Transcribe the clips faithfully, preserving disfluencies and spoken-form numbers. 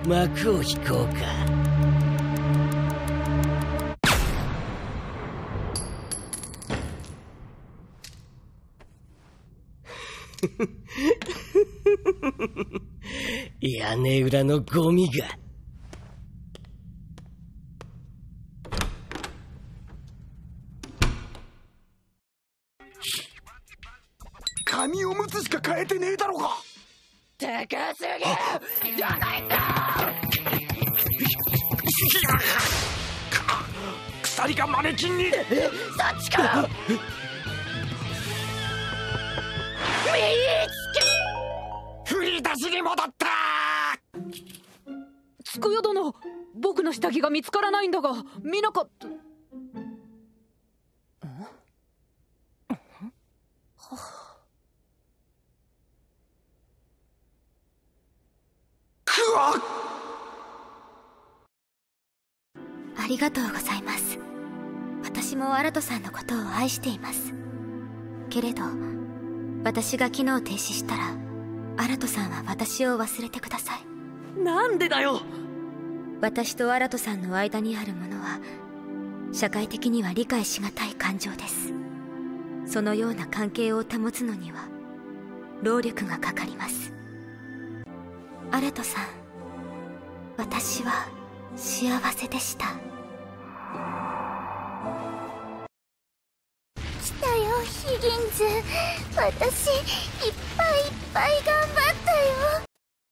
幕を引こうか。屋根裏のゴミが。 紙おむつしか買えてねえだろうが。 高すぎるじゃないか。 鎖がマネキンに。 そっちか。 振り出しに戻った。 つくよ殿、僕の下着が見つからないんだが見なかった。 くわっ。 ありがとうございます。私もアラトさんのことを愛しています。けれど私が機能停止したらアラトさんは私を忘れてください。 なんでだよ。 私とアラトさんの間にあるものは社会的には理解しがたい感情です。そのような関係を保つのには労力がかかります。アラトさん、私は幸せでした。 来たよヒギンズ、私いっぱいいっぱい頑張ったよ。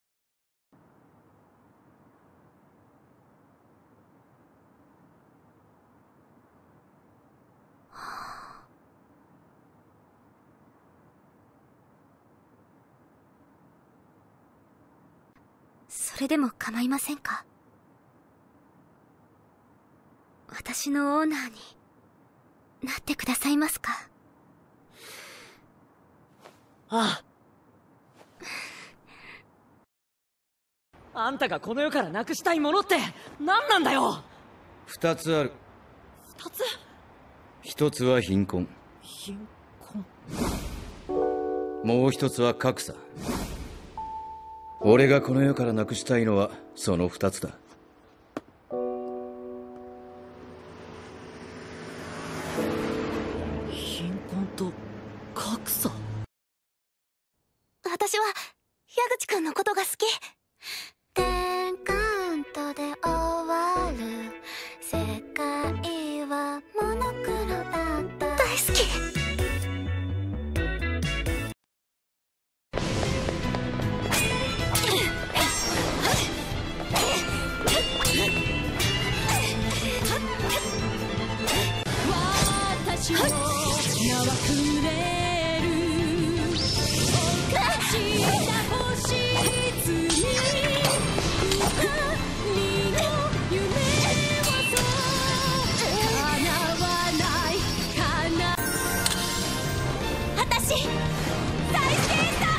それでも構いませんか？私のオーナーになってくださいますか？ ああ。あんたがこの世からなくしたいものって何なんだよ。 二つある。 二つ？ 一つは貧困。 貧困。 もう一つは格差。俺がこの世からなくしたいのはその二つだ。 貧困と格差。 私は矢口くんのことが好き。テンカウントで終わる世界はモノクロだった。大好き。 私の名はくれるおかしな星に二の夢はそう叶わないかな。 私再生した。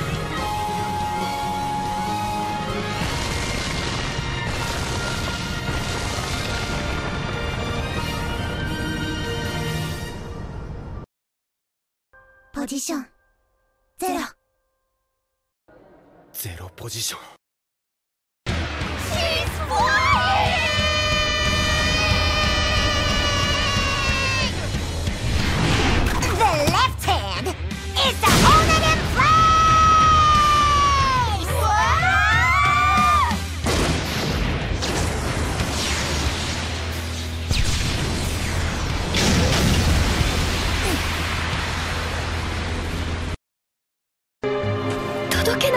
ポジションゼロ。 ゼロポジション。 The left hand is the owner in place! 届け